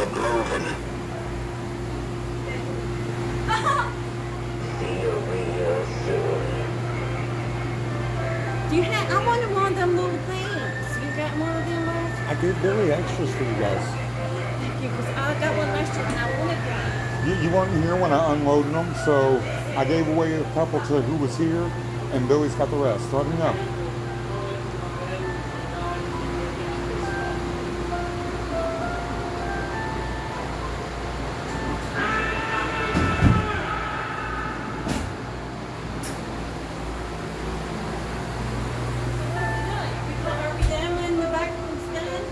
your clothing. Feel real soon. Do you have? I wanted one of them little things. You got one of them little? I did Billy extras for you guys. Thank you, because I got one last year and I wanted one. You weren't here when I unloaded them, so I gave away a couple to who was here, and Billy's got the rest. Let me know. Are we down in the back room's done?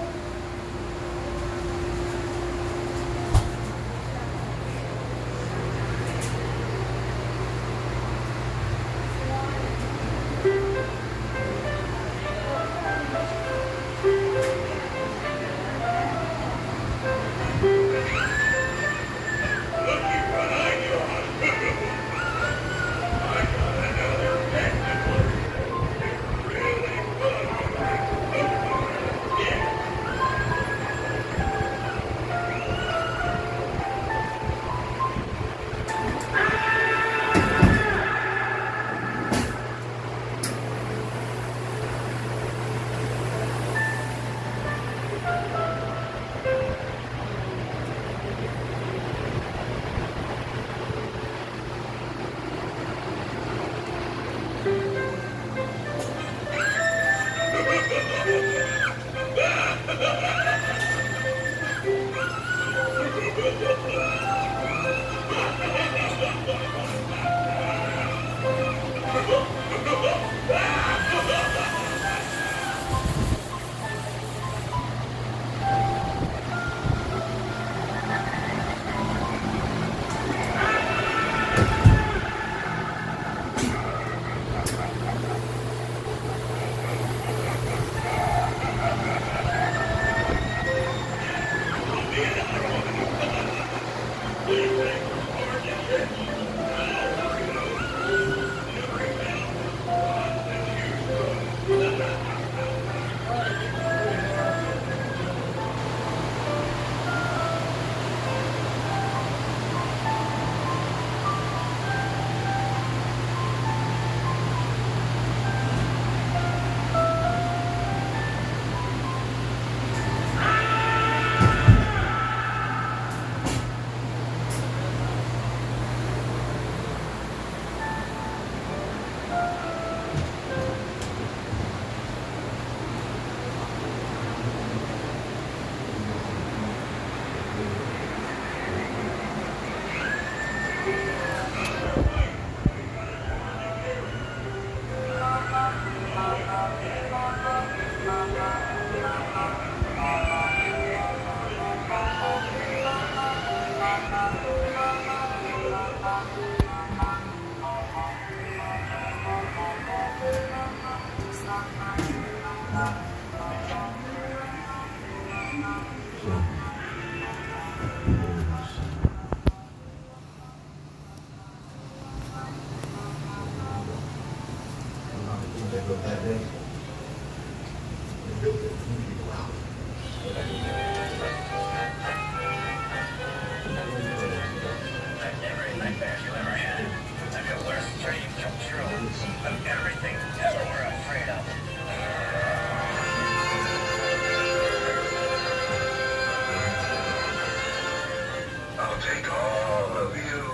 I'll take all of you,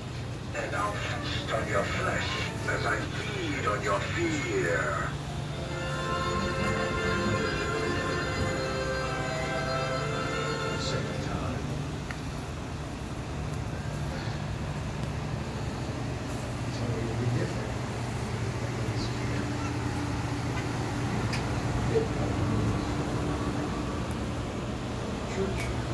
and I'll feast on your flesh as I feed on your fear. Second time. So it'll be different. Church.